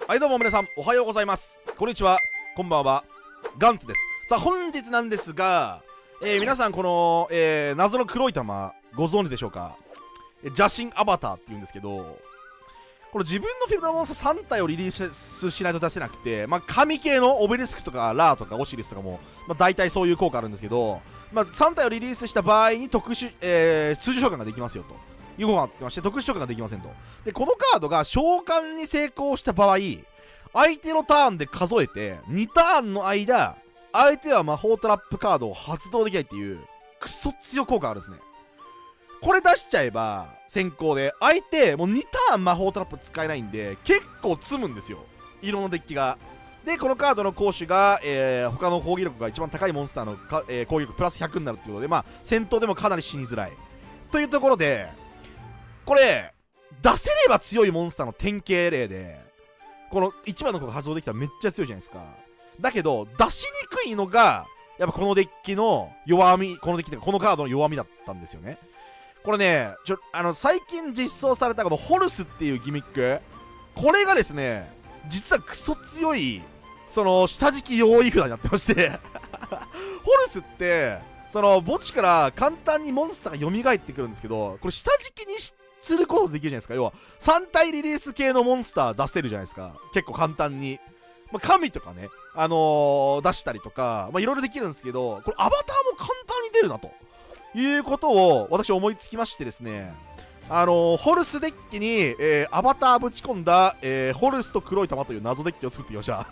はいどうも皆さんおはようございます。こんにちは、こんばんは、ガンツです。さあ本日なんですが、皆さんこの、謎の黒い玉ご存知でしょうか。邪神アバターっていうんですけど、これ自分のフィールドモンスター3体をリリースしないと出せなくて、神系のオベリスクとかラーとかオシリスとかも、大体そういう効果あるんですけど、3体をリリースした場合に特殊、通常召喚ができますよという方があってまして、特殊召喚ができませんと。でこのカードが召喚に成功した場合、相手のターンで数えて2ターンの間、相手は魔法トラップカードを発動できないっていうクソ強効果があるんですね。これ出しちゃえば先行で相手もう2ターン魔法トラップ使えないんで結構積むんですよ、色のデッキが。でこのカードの攻守が、他の攻撃力が一番高いモンスターの攻撃力プラス100になるっていうことで、戦闘でもかなり死にづらいというところで、これ出せれば強いモンスターの典型例で、この1番の子が発動できたらめっちゃ強いじゃないですか。だけど出しにくいのがやっぱこのデッキの弱み、このデッキというかこのカードの弱みだったんですよね。これね、最近実装されたこのホルスっていうギミック、これがですね実はクソ強いその下敷き用意札になってましてホルスってその墓地から簡単にモンスターが蘇ってくるんですけど、これ下敷きにすることできるじゃないですか。要は3体リリース系のモンスター出せるじゃないですか、結構簡単に。神とかね、出したりとかいろいろできるんですけど、これアバターも簡単に出るなということを私思いつきましてですね、ホルスデッキに、アバターぶち込んだ、ホルスと黒い玉という謎デッキを作ってきました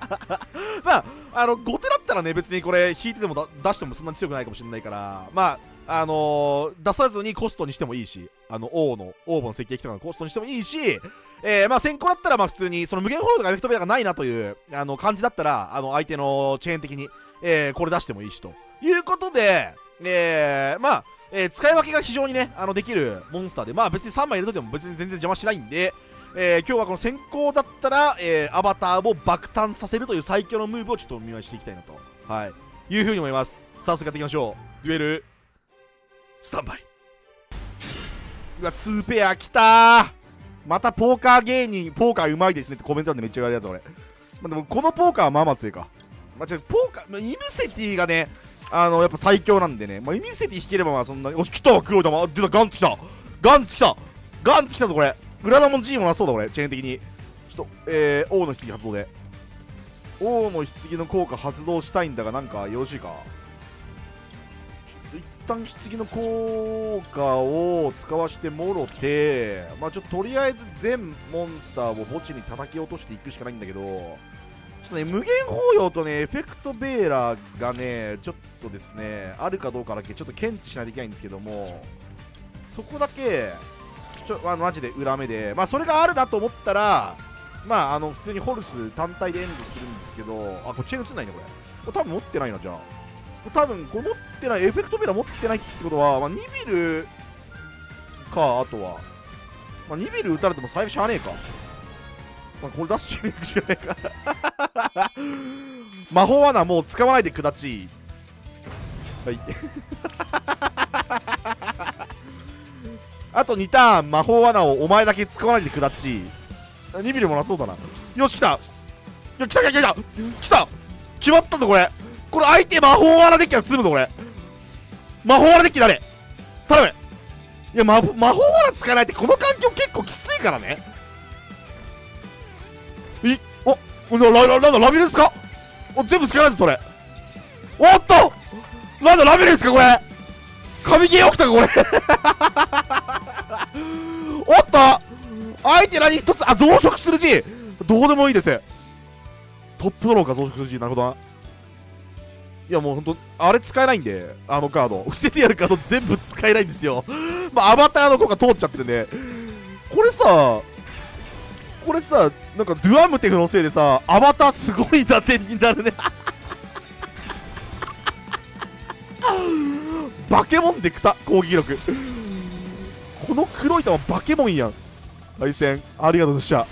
後手だったらね別にこれ引いてでも出してもそんなに強くないかもしれないから、出さずにコストにしてもいいし、オーブの石液とかのコストにしてもいいし、先行だったら普通にその無限ホールとかエフェクトベアがないなという感じだったら相手のチェーン的に、これ出してもいいしということで、使い分けが非常にねできるモンスターで、別に3枚入れといても別に全然邪魔しないんで、今日はこの先行だったら、アバターを爆誕させるという最強のムーブをちょっとお見舞いしていきたいなと、いうふうに思います。早速やっていきましょう。デュエルスタンバイ。うわ2ペアきたー。またポーカー芸人ポーカーうまいですねってコメントなんでめっちゃ言われるやつ俺。でもこのポーカーはまあまあ強いか。ポーカー、イムセティがねやっぱ最強なんでね、イムセティ引ければそんなに。おし来たわ黒い玉、出た、ガンツ来た、ガンツ来た、ガンツ来たぞこれ。裏のもん G もなそうだこれ、チェーン的に。ちょっと王の棺発動で王の棺の効果発動したいんだが、なんかよろしいか。一旦棺の効果を使わしてもろて、ちょっととりあえず全モンスターを墓地に叩き落としていくしかないんだけど、ちょっとね無限包容とねエフェクトベーラーがねちょっとですねあるかどうかだけちょっと検知しないといけないんですけども、そこだけマジで裏目で、それがあるなと思ったら普通にホルス単体でエンドするんですけど、これチェーン映んないねこれ多分持ってないな。じゃあ多分これ持ってない、エフェクトベーラー持ってないってことは、ニビルか、あとは、ニビル打たれても最悪しゃあねえか。これ出しに行くしかねえか魔法罠もう使わないでくだち。はいあと2ターン魔法罠をお前だけ使わないでくだち。ニビルもなそうだな。よし来た、いや来た来た来た来た、決まったぞこれ。これ相手魔法罠デッキが積むぞこれ。魔法罠デッキ誰頼む。いや魔法罠使えないってこの環境結構きついからね。なんだラビリンスか。全部使えないぞそれ。おっとなんだラビリンスかこれ。神ゲー起きたかこれおっと相手何一つ、増殖する G どうでもいいです。トップドローか増殖する G。 なるほどな。いやもうほんとあれ使えないんで、カード伏せてやるカード全部使えないんですよアバターの効果通っちゃってるんで、これさなんかドゥアムテフのせいでさアバターすごい打点になるねバケモンで草攻撃力この黒い玉バケモンやん。対戦ありがとうございま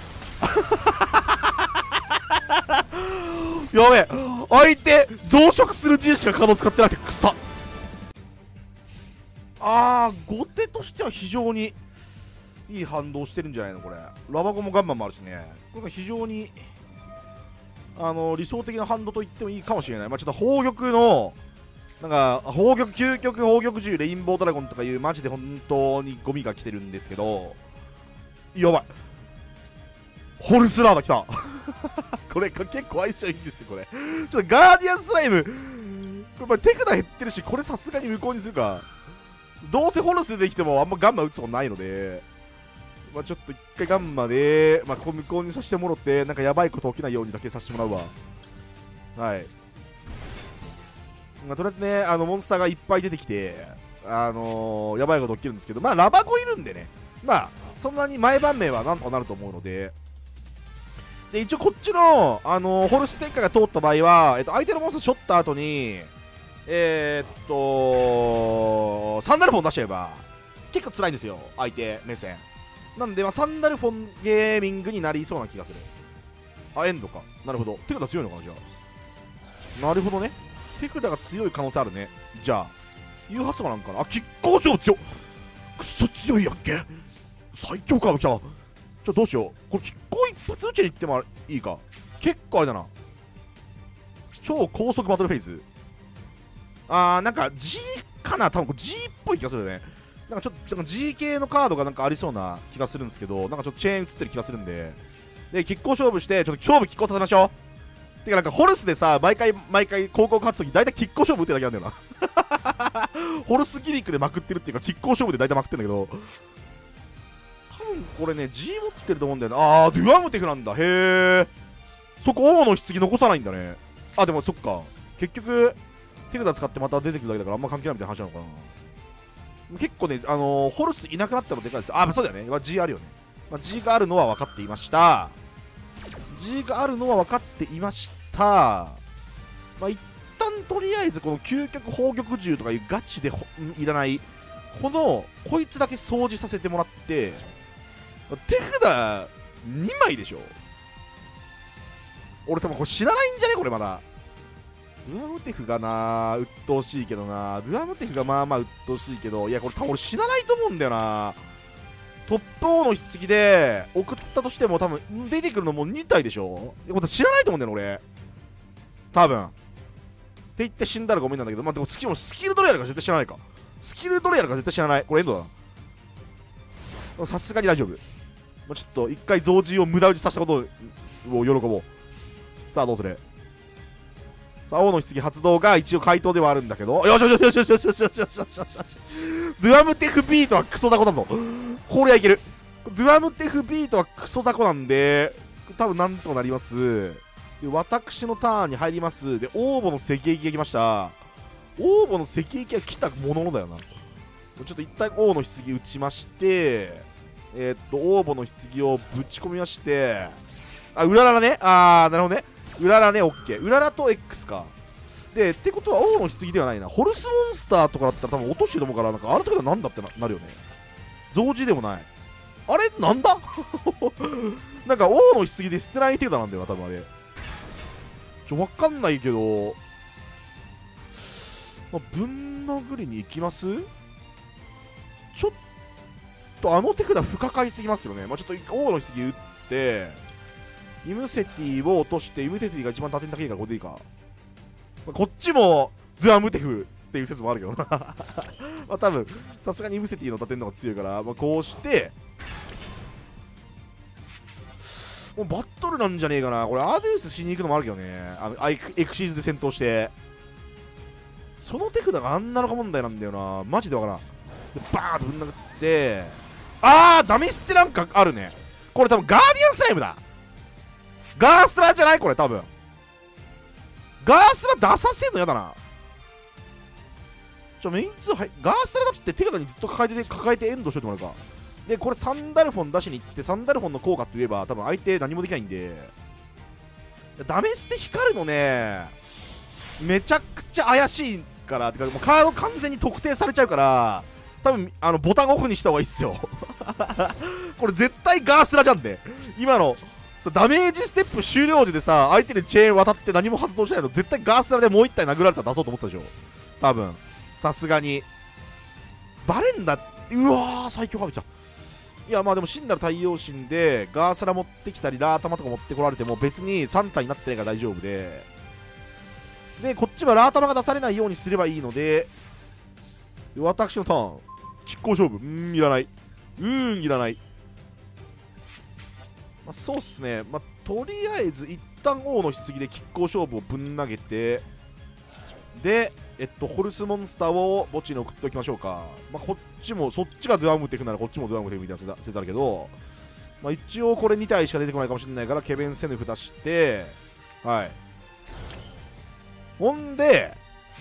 したやべえ、相手増殖する G しかカード使ってなくて草。後手としては非常にいい反動してるんじゃないのこれ。ラバゴもガンマンもあるしね。これが非常に理想的なハンドと言ってもいいかもしれない。まあちょっと宝玉のなんか究極宝玉獣レインボードラゴンとかいうマジで本当にゴミが来てるんですけど、やばい、ホルスラーダ来たこれ結構相性いいんですよ。これちょっとガーディアンスライムこれ手札減ってるし、これさすがに無効にするか。どうせホルスできてもあんまガンマ打つことないので、まあちょっと一回ガンマでまあ無効にさせてもらって、なんかやばいこと起きないようにだけさせてもらうわ。はい、まあ、とりあえずねモンスターがいっぱい出てきてやばいこと起きるんですけど、まあラバゴいるんでね、まあそんなに前盤面はなんとかなると思うので、で一応こっちの、ホルス展開が通った場合は、相手のモンスターショッった後にサンダルフォン出しちゃえば結構辛いんですよ、相手目線なんで、まあ、サンダルフォンゲーミングになりそうな気がする。あ、エンドか。なるほど。手札強いのかな、じゃあ。なるほどね。手札が強い可能性あるね。じゃあ誘発とかなんかな。あ、亀甲城強っ、くそ強いやんけ。最強カード来た。どうしよう。これ亀甲一発打ちに行ってもいいか。結構あれだな。超高速バトルフェイズ。なんか G かな、多分これ G っぽい気がするよね。なんかちょっと G 系のカードがなんかありそうな気がするんですけど、なんかちょっとチェーン映ってる気がするんで、で、亀甲勝負して、ちょっと勝負拮抗させましょう。てかなんかホルスでさ、毎回高校勝つとき、大体拮抗勝負打ってるだけなんだよな。ホルスギミックでまくってるっていうか、拮抗勝負で大体まくってるんだけど、多分これね、G 持ってると思うんだよな。デュアムテフなんだ。へえ。そこ王の棺残さないんだね。あ、でもそっか。結局、手札使ってまた出てくるだけだからあんま関係ないみたいな話なのかな。結構ね、ホルスいなくなったのでかいです。あ、そうだよね。まあ、G あるよね。まあ、G があるのは分かっていました。G があるのは分かっていました。まあ、一旦とりあえずこの究極宝玉獣とかいうガチでいらない、こいつだけ掃除させてもらって、手札2枚でしょ。俺多分これ死なないんじゃねこれまだ。ドゥアムテフがな鬱陶しいけどな。ドゥアムテフがまあまあ鬱陶しいけど、いやこれ多分俺死なないと思うんだよな。トップ王の棺で送ったとしても多分出てくるのもう2体でしょ。これ知らないと思うんだよね俺多分。って言って死んだらごめんなんだけど、まあでもスキルドレアルが絶対知らないか。スキルドレアルが絶対知らない。これエンドだな。さすがに大丈夫。まあ、ちょっと一回増獣を無駄打ちさせたことを喜ぼう。さあどうする。さあ王の棺発動が一応回答ではあるんだけど、よしよしよしよしよしよしよしよしよしよしよし。ドゥアムテフビートはクソ雑魚だぞ。これはいける。ドゥアムテフビートはクソ雑魚なんで多分なんとかなります。で私のターンに入ります。で王母の石壁が来ました。王母の石壁が来たもののだよな。ちょっと一旦王の棺打ちまして、王母の棺をぶち込みまして、あ、うららね。なるほどね。うららね、オッケー。うららと X か。で、ってことは王の棺ではないな。ホルスモンスターとかだったら多分落としてると思うから、なんかあれとかなんだってなるよね。増持でもない。あれなんだなんか王の棺で捨てない手札なんだよな、多分あれ。わかんないけど、まあ、ぶん殴りに行きます。ちょっとあの手札不可解すぎますけどね。まあ、ちょっと王の棺打って、イムセティを落として、イムセティが一番打点高いからこれでいいか。まあ、こっちもドゥアムテフっていう説もあるけどなまあ多分さすがにイムセティの打点の方が強いから、まあ、こうしてもうバトルなんじゃねえかな。これアゼウスしに行くのもあるけどね。エクシーズで戦闘してその手札があんなのか問題なんだよな。マジでわからん。でバーンとぶん殴って、ダメスってなんかあるね。これ多分ガーディアンスライムだ。ガースラじゃないこれ多分。ガースラ出させんのやだな。メイン2ガースラだって手札にずっと抱えてエンドしといてもらうか。でこれサンダルフォン出しに行って、サンダルフォンの効果って言えば多分相手何もできないんで、ダメステ光るのねめちゃくちゃ怪しいから。てかもうカード完全に特定されちゃうから、多分ボタンオフにした方がいいっすよこれ絶対ガースラじゃんね。今のダメージステップ終了時でさ、相手にチェーン渡って何も発動しないの絶対ガースラでもう一体殴られたら出そうと思ってたでしょ多分。さすがにバレんだって。うわー最強カード来た。 いやまあでも真なる太陽神でガースラ持ってきたりラータマとか持ってこられても別に3体になってないから大丈夫で、こっちはラータマが出されないようにすればいいので、私のターン拮抗勝負いらない、いらない。まあ、そうっすね。まあとりあえず一旦王の棺で拮抗勝負をぶん投げて、でホルスモンスターを墓地に送っておきましょうか。まあ、こっちもそっちがドゥアムっていくならこっちもドゥアムっていくみたいな説あるけど、まあ、一応これ2体しか出てこないかもしれないからケベンセヌフ出して、はい。ほんで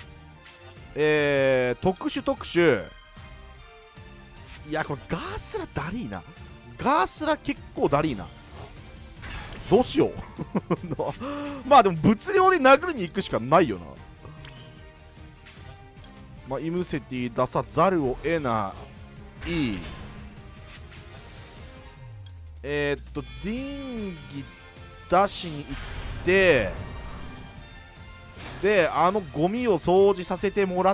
特殊いやこれガースラダリーな、ガースラ結構ダリーな、どうしようまあでも物量で殴りに行くしかないよな。まあ、イムセティ出さざるを得ない。ディンギ出しに行って、でゴミを掃除させてもらって、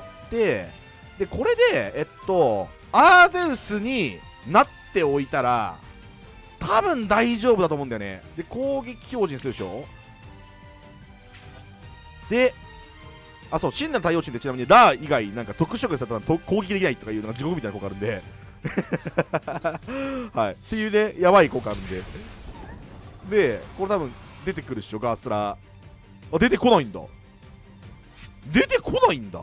でこれでアーゼウスになっておいたら多分大丈夫だと思うんだよね。で攻撃標準するでしょ。であ、そう、真なる太陽神ってちなみにラー以外なんか特殊召喚されたら攻撃できないとかいうのが地獄みたいな効果あるんではいっていうね、やばい効果あるんで、でこれ多分出てくるっしょ、ガースラー。あ、出てこないんだ、出てこないんだ。も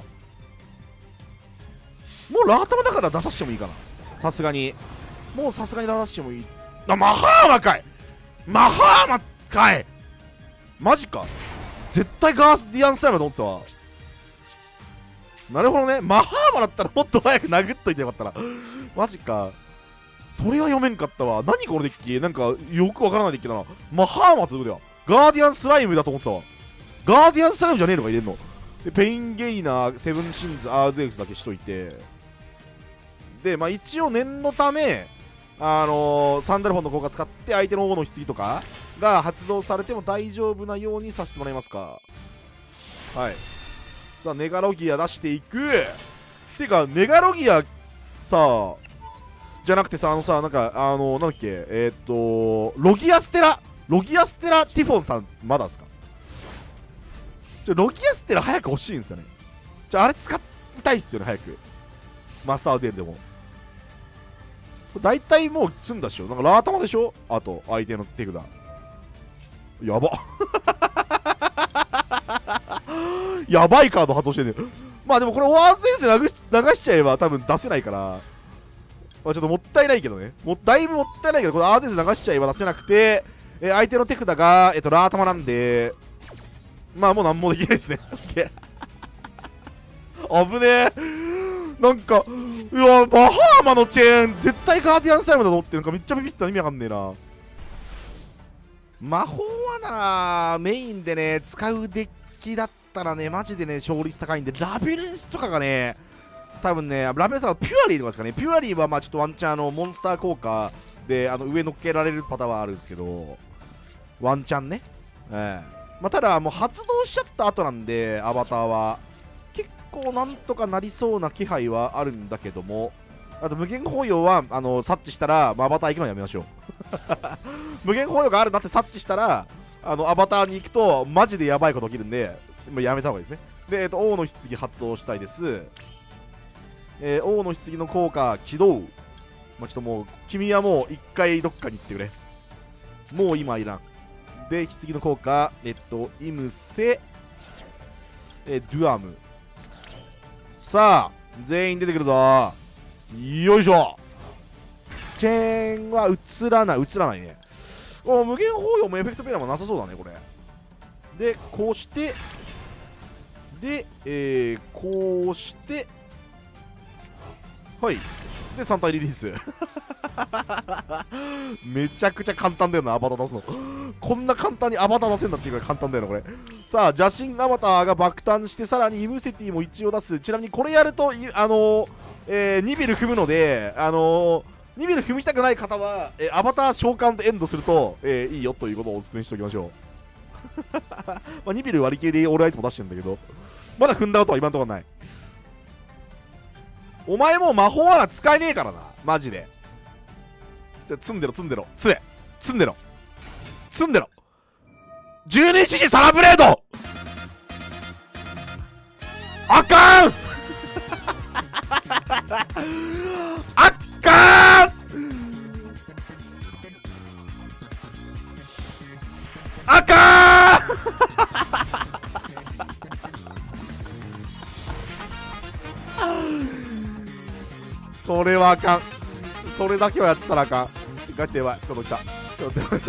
うラータマだから出させてもいいかな、さすがに。もうさすがに出させてもいい。あ、マハーマかい、マハーマかい、マジか。絶対ガーディアンスライムだと思ってたわ。なるほどね。マハーマだったらもっと早く殴っといてよかったらマジか。それは読めんかったわ。何このデッキ、なんかよくわからないデッキだな。マハーマってどこだよ。ガーディアンスライムだと思ってたわ。ガーディアンスライムじゃねえのか入れんの。でペインゲイナー、セブンシンズ、アーゼウスだけしといて、でまあ一応念のためサンダルフォンの効果使って相手の王の棺とかが発動されても大丈夫なようにさせてもらいますか。はい。さあネガロギア出していく。てかネガロギアさじゃなくてさ、なんかなんだっけ、ロギアステラティフォンさんまだですか。ロギアステラ早く欲しいんですよね。あれ使いたいっすよね、早く。マスターデールでも大体もう済んだっしょ。なんかラータマでしょ、あと相手の手札やばやばいカード発動してんねん。まあでもこれワーズエース流しちゃえば多分出せないから、まあ、ちょっともったいないけどね、だいぶもったいないけど、これアーゼース流しちゃえば出せなくて、相手の手札が、ラータマなんで、まあもう何もできないですね危ねえ。なんかいやマハーマのチェーン絶対ガーディアンスライムだと思ってるのかめっちゃビビってたの意味わかんねえな。魔法はなメインでね使うデッキだったらねマジでね勝率高いんで、ラビリンスとかがね多分ね、ラビリンスはピュアリーとかですかね。ピュアリーはまあちょっとワンチャンモンスター効果で上乗っけられるパターンはあるんですけど、ワンチャンね、まあ、ただもう発動しちゃった後なんでアバターは結構なんとかなりそうな気配はあるんだけども、あと無限包容は察知したら、まあ、アバター行くのやめましょう無限包容があるなって察知したらアバターに行くとマジでやばいこと起きるんで、もうやめた方がいいですね。で、王の棺発動したいです。王の棺の効果起動。まあ、ちょっともう君はもう一回どっかに行ってくれ、もう今いらん。で棺の効果イムセ、ドゥアム。さあ全員出てくるぞ。よいしょ。チェーンは映らないね。無限包容もエフェクトペラもなさそうだねこれ。でこうしてで、こうしてはい。で3体リリースめちゃくちゃ簡単だよなアバター出すのこんな簡単にアバター出せんだっていうぐらい簡単だよなこれ。さあ邪神アバターが爆誕して、さらにイムセティも一応出す。ちなみにこれやるとニビル踏むのでニビル踏みたくない方は、アバター召喚でエンドすると、いいよということをお勧めしておきましょうまあニビル割り切りで俺はいつも出してるんだけど、まだ踏んだことは今のところない。お前もう魔法穴使えねえからなマジで。 積んでろ積んでろ積んでろ積んでろ12獅子サラブレードあかんあかんあかんそれはあかん。それだけはやったらあかん。ガチでやばい。ちょっと来た。ちょっと待って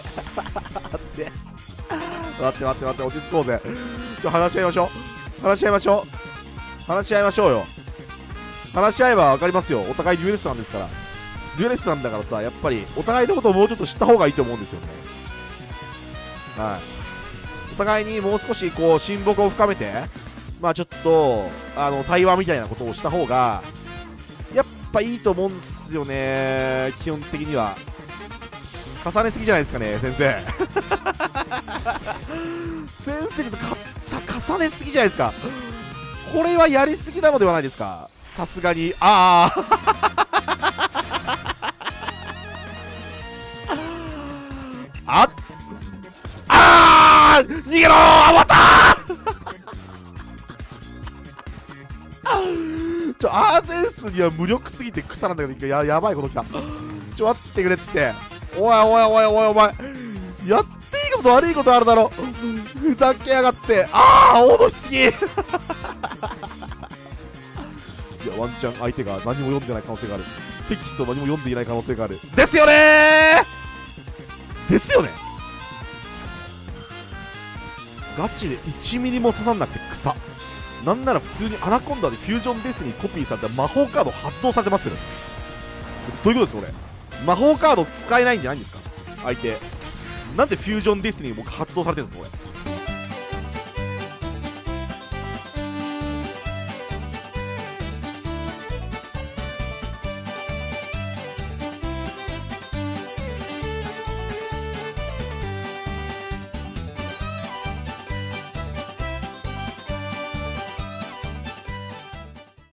待って落ち着こうぜ。話し合いましょう。話し合いましょう。話し合いましょうよ。話し合えば分かりますよ。お互いデュエリストなんですから。デュエリストなんだからさ、やっぱりお互いのことをもうちょっと知った方がいいと思うんですよね。はい。お互いにもう少しこう親睦を深めて、まあちょっと対話みたいなことをした方がやっぱいいと思うんですよね。基本的には重ねすぎじゃないですかね、先生。先生ちょっと重ねすぎじゃないですか。これはやりすぎなのではないですか、さすがに。あ逃げろー、アバターアーゼウスには無力すぎて草なんだけど、やばいこときた。待ってくれって。おいお前、やっていいことと悪いことあるだろ。ふざけやがって。脅しすぎ。いや、ワンチャン相手が何も読んでない可能性がある。テキスト何も読んでいない可能性がある。ですよねー。ですよね。ガチで1ミリも刺さんなくて草。なんなら普通にアナコンダでフュージョンデスティにコピーされた魔法カード発動されてますけど、どういうことですかこれ。魔法カード使えないんじゃないんですか相手。なんでフュージョンデスティに僕発動されてるんですかこれ。